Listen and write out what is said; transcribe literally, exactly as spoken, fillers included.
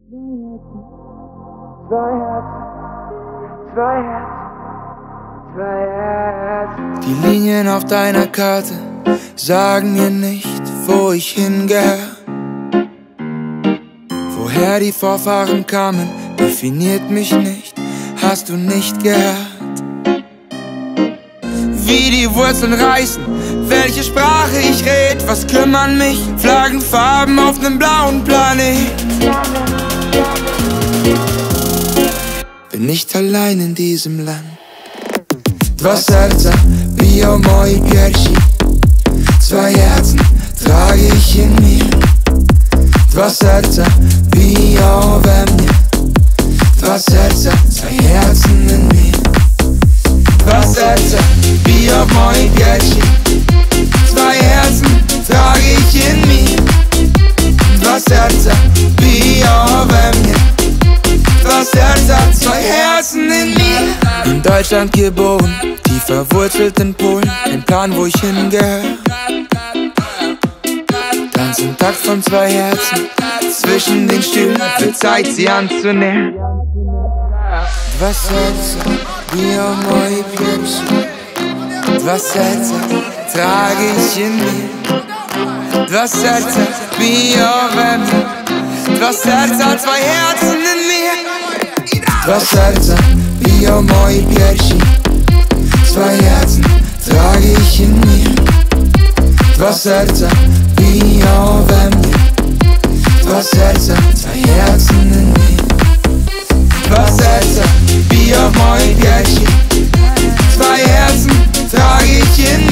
Zwei Herzen, zwei Herzen, zwei Herzen. Die Linien auf deiner Karte sagen mir nicht, wo ich hingehör. Woher die Vorfahren kamen, definiert mich nicht, hast du nicht gehört. Wie die Wurzeln reißen, welche Sprache ich red, was kümmern mich Flaggenfarben auf nem blauen Planet. Bin nicht allein in diesem Land. Dwa serca biją moi piersi, zwei Herzen trage ich in mir. Dwa serca biją we mnie, dwa serca, zwei Herzen in mir. Dwa serca biją moi piersi, zwei Herzen trage ich in mir. Dwa serca biją we mnie, dwa serca, zwei Herzen in mir. In Deutschland geboren, tief verwurzelt in Polen, kein Plan, wo ich hingehör. Tanz im Takt von zwei Herzen, zwischen den Stühlen, wird Zeit, sie anzunähern. Dwa serca biją moi piersi, dwa serca trage ich in mir. Dwa serca biją we mnie, dwa serca, zwei Herzen in mir. Dwa serca biją moi piersi, zwei Herzen trage ich in mir. Dwa serca biją we mnie, dwa serca, zwei Herzen in mir. Dwa serca biją moi piersi, zwei Herzen trage ich in mir.